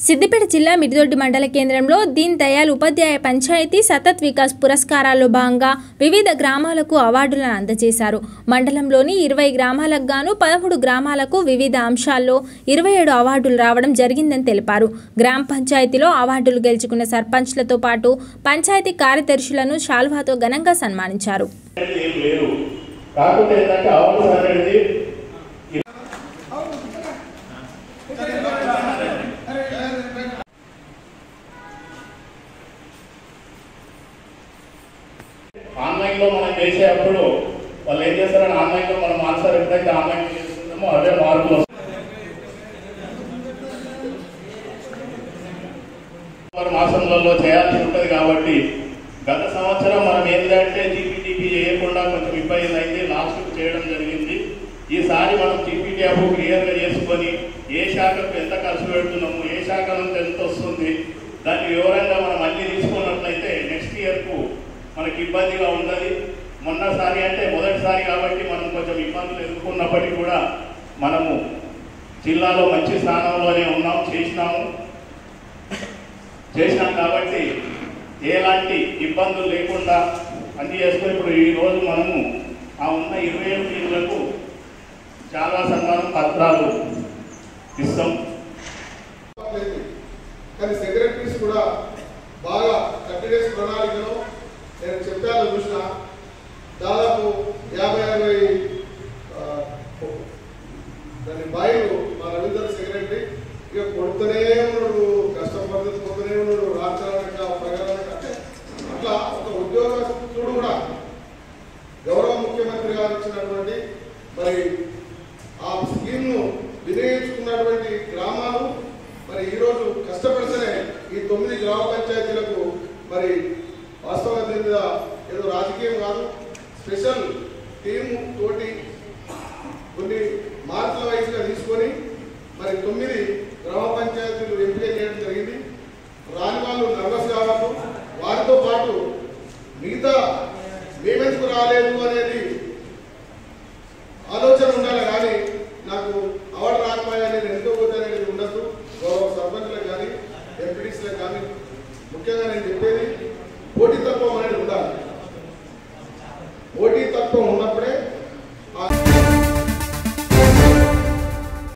సిద్దిపేట జిల్లా మిడిదొడ్డి మండల కేంద్రంలో దీన్ దయాళ్ ఉపాధ్యాయ పంచాయతీ సతత్ వికాస్ పురస్కారాల్లో భాగంగా వివిధ గ్రామాలకు అవార్డులను అందజేశారు. మండలంలోని 20 గ్రామాలకు గాను 13 గ్రామాలకు వివిధ అంశాల్లో 27 అవార్డులు రావడం జరిగిందని తెలిపారు. గ్రామ పంచాయతీలో అవార్డులు గెలుచుకున్న సర్పంచ్లతో పాటు పంచాయతీ కార్యదర్శులను శాల్వాతో ఘనంగా సన్మానించారు. ఆన్లైన్ లో మనం చేసేటప్పుడు వాళ్ళు ఏం చేస్తారని ఆన్లైన్ లో మనం ఆన్సర్ ఎప్పుడైతే ఆన్లైన్ చేస్తున్నామో అవే మార్కులు మాసంలో చేయాల్సి ఉంటుంది. కాబట్టి గత సంవత్సరం మనం ఏంటంటే జీపీటీపీ చేయకుండా కొంచెం ఇబ్బంది అయింది, లాస్ట్ చేయడం జరిగింది. ఈసారి మనం జీపీటీ అప్పు క్లియర్గా చేసుకొని ఏ శాఖకు ఎంత ఖర్చు పెడుతున్నాము, ఏ శాఖ నుంచి ఎంత వస్తుంది, దాన్ని వివరంగా మనం అన్ని తీసుకున్నట్లయితే నెక్స్ట్ ఇయర్కు మనకి ఇబ్బందిగా ఉండదు. మొన్నసారి అంటే మొదటిసారి కాబట్టి మనం కొంచెం ఇబ్బందులు ఎదుర్కొన్నప్పటికీ కూడా మనము జిల్లాలో మంచి స్థానంలోనే ఉన్నాం, చేసినాం కాబట్టి ఎలాంటి ఇబ్బందులు లేకుండా అన్ని చేసుకుని ఇప్పుడు ఈరోజు మనము ఆ ఉన్న 27 టీంలకు చాలా సన్మానం పత్రాలు ఇస్తాం. కానీ సెక్రటరీస్ కూడా బాగా 30 డేస్ ప్రణాళికలో నేను చెప్పాను చూసిన దాదాపు 50-60 దాని బాయిలు మా రవీంద్ర సెక్రటరీ ఇక కొడుతూనే ఉన్నాడు, కష్టపడుతూనే ఉన్నాడు, రాష్ట్రాలక ప్రజలక అట్లా ఒక ఉద్యోగస్తుడు కూడా గౌరవ ముఖ్యమంత్రి గారు ఇచ్చినటువంటి మరి ఆ స్కీమ్ను వినియోగించుకున్నటువంటి గ్రామాలు మరి ఈరోజు కష్టపడితేనే ఈ 9 గ్రామ పంచాయతీలకు మరి వాస్తవంగా దీని మీద ఏదో రాజకీయం కాదు, స్పెషల్ టీము తోటి కొన్ని మార్కుల వైజ్గా తీసుకొని మరి 9 గ్రామ పంచాయతీలు ఎంపిక చేయడం జరిగింది. రాని వాళ్ళు నర్వస్ కావచ్చు, వారితో పాటు మిగతా మేమెందుకు రాలేదు అనేది ఆలోచన ఉండాలి. కానీ నాకు అవార్డు రాకపోయాని నేను ఎందుకు పోతే అనేది ఉండదు. గౌరవ సర్పంచ్లకు కానీ ఎంపీటీసీలకు కానీ ముఖ్యంగా నేను